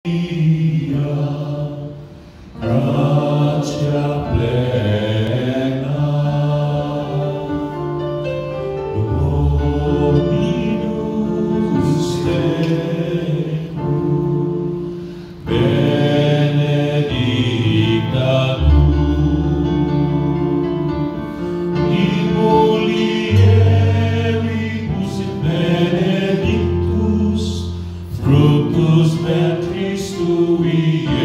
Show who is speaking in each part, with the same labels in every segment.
Speaker 1: Gratia plena, Dominus tecum, benedicta tu, in mulieribus benedictus, fructus ventris tui,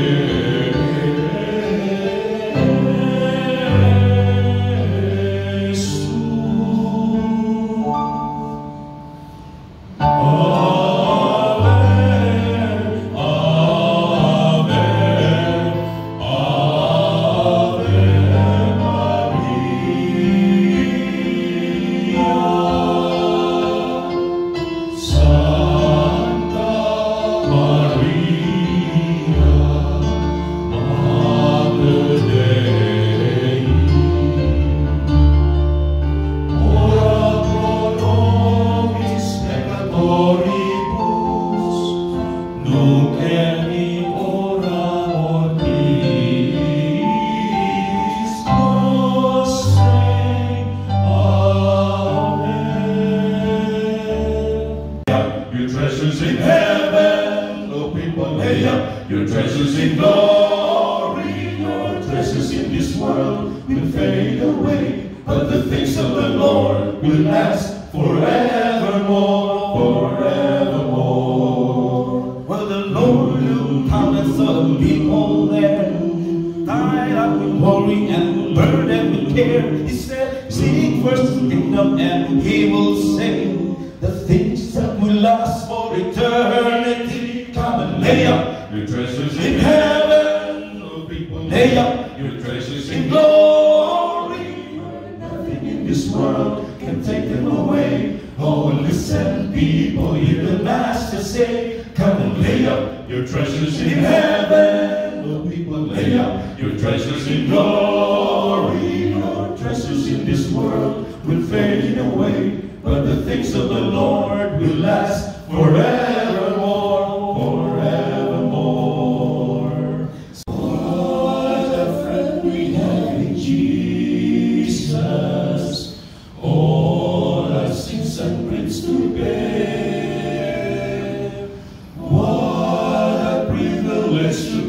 Speaker 1: in heaven, oh people, lay up your treasures in glory. Your treasures in this world will fade away, but the things of the Lord will last forevermore, forevermore.
Speaker 2: Well, the Lord will count us all people there, tied up with glory and burdened with care. He said, seek first His kingdom, and He will say the things that will last for eternity. Come and lay up
Speaker 1: Your treasures
Speaker 2: in heaven, oh people, lay up
Speaker 1: your treasures
Speaker 2: in glory. Nothing in this world can take them away. Oh, listen, people, hear the Master say, come and lay up
Speaker 1: your treasures
Speaker 2: in heaven, oh people, lay up
Speaker 1: your treasures in
Speaker 2: glory. Your treasures in this world will fade away, but the things of the Lord will last forevermore, forevermore. What a friend we have in Jesus, all our sins and griefs to bear. What a privilege to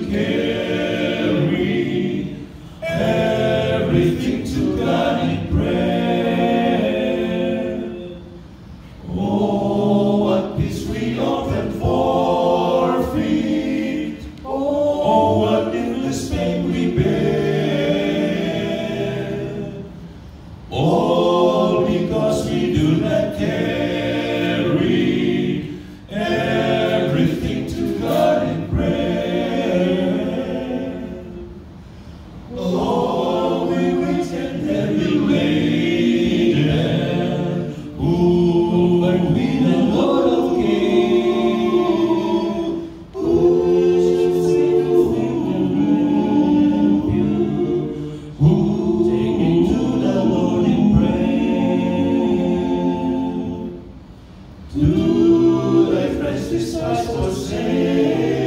Speaker 2: carry everything to God in prayer. All because we do not carry everything to God in prayer. Oh, we wait and heavy laden, who are we the Lord of Kings, who shall sing of you, who taking to the Lord in prayer. To thy friends this I forsake.